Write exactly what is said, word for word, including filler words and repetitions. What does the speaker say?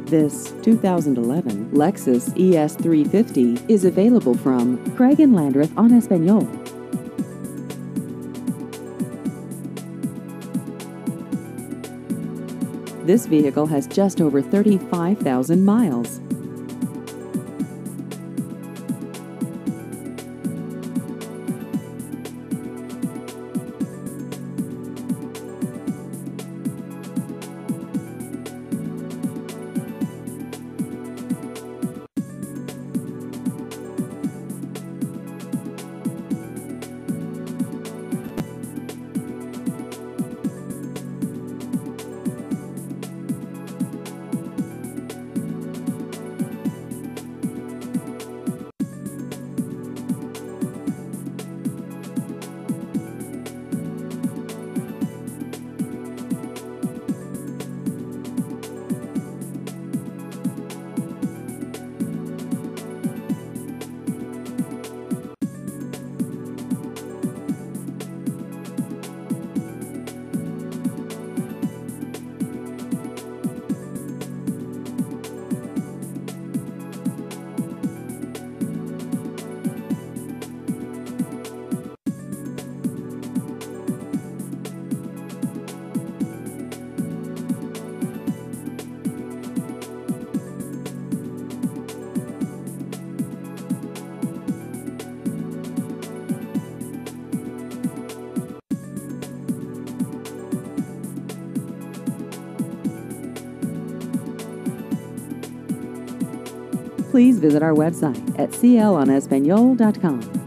This two thousand eleven Lexus E S three fifty is available from Craig and Landreth on Espanol. This vehicle has just over thirty-five thousand miles. Please visit our website at c l on espanol dot com.